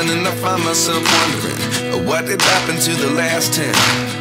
and I find myself wondering what did happen to the last 10.